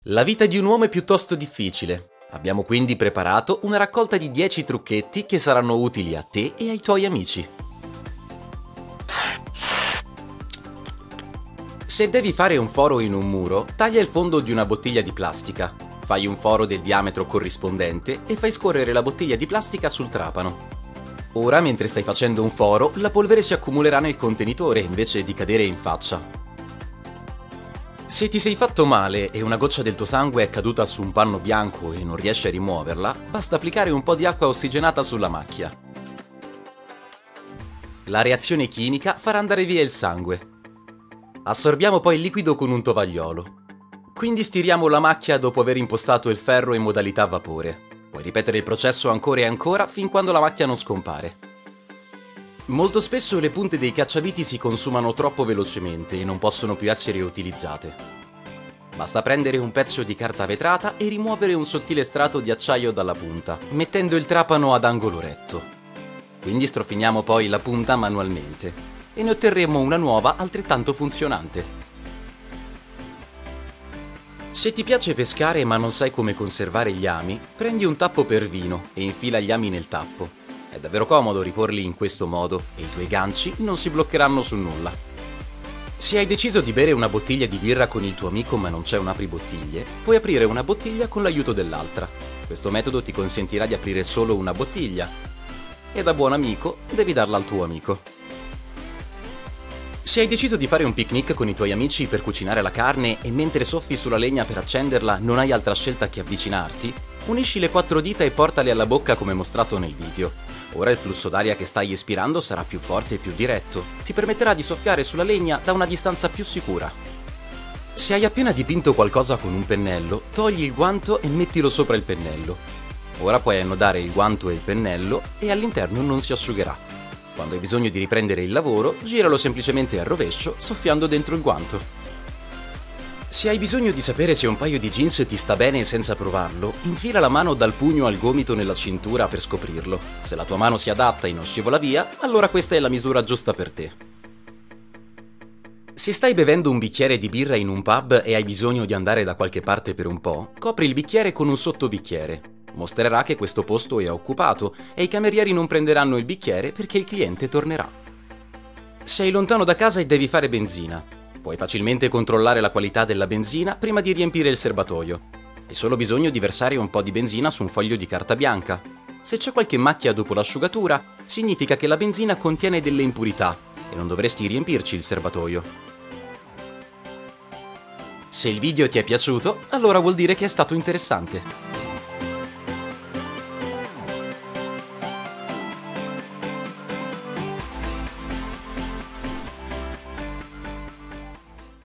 La vita di un uomo è piuttosto difficile. Abbiamo quindi preparato una raccolta di 10 trucchetti che saranno utili a te e ai tuoi amici. Se devi fare un foro in un muro, taglia il fondo di una bottiglia di plastica. Fai un foro del diametro corrispondente e fai scorrere la bottiglia di plastica sul trapano. Ora, mentre stai facendo un foro, la polvere si accumulerà nel contenitore invece di cadere in faccia. Se ti sei fatto male e una goccia del tuo sangue è caduta su un panno bianco e non riesci a rimuoverla, basta applicare un po' di acqua ossigenata sulla macchia. La reazione chimica farà andare via il sangue. Assorbiamo poi il liquido con un tovagliolo. Quindi stiriamo la macchia dopo aver impostato il ferro in modalità vapore. Puoi ripetere il processo ancora e ancora fin quando la macchia non scompare. Molto spesso le punte dei cacciaviti si consumano troppo velocemente e non possono più essere utilizzate. Basta prendere un pezzo di carta vetrata e rimuovere un sottile strato di acciaio dalla punta, mettendo il trapano ad angolo retto. Quindi strofiniamo poi la punta manualmente e ne otterremo una nuova altrettanto funzionante. Se ti piace pescare ma non sai come conservare gli ami, prendi un tappo per vino e infila gli ami nel tappo. È davvero comodo riporli in questo modo e i tuoi ganci non si bloccheranno su nulla. Se hai deciso di bere una bottiglia di birra con il tuo amico ma non c'è un apribottiglie, puoi aprire una bottiglia con l'aiuto dell'altra. Questo metodo ti consentirà di aprire solo una bottiglia e da buon amico devi darla al tuo amico. Se hai deciso di fare un picnic con i tuoi amici per cucinare la carne e mentre soffi sulla legna per accenderla non hai altra scelta che avvicinarti, unisci le 4 dita e portale alla bocca come mostrato nel video. Ora il flusso d'aria che stai espirando sarà più forte e più diretto. Ti permetterà di soffiare sulla legna da una distanza più sicura. Se hai appena dipinto qualcosa con un pennello, togli il guanto e mettilo sopra il pennello. Ora puoi annodare il guanto e il pennello e all'interno non si asciugherà. Quando hai bisogno di riprendere il lavoro, giralo semplicemente al rovescio, soffiando dentro il guanto. Se hai bisogno di sapere se un paio di jeans ti sta bene senza provarlo, infila la mano dal pugno al gomito nella cintura per scoprirlo. Se la tua mano si adatta e non scivola via, allora questa è la misura giusta per te. Se stai bevendo un bicchiere di birra in un pub e hai bisogno di andare da qualche parte per un po', copri il bicchiere con un sottobicchiere. Mostrerà che questo posto è occupato e i camerieri non prenderanno il bicchiere perché il cliente tornerà. Sei lontano da casa e devi fare benzina. Puoi facilmente controllare la qualità della benzina prima di riempire il serbatoio. Hai solo bisogno di versare un po' di benzina su un foglio di carta bianca. Se c'è qualche macchia dopo l'asciugatura, significa che la benzina contiene delle impurità e non dovresti riempirci il serbatoio. Se il video ti è piaciuto, allora vuol dire che è stato interessante.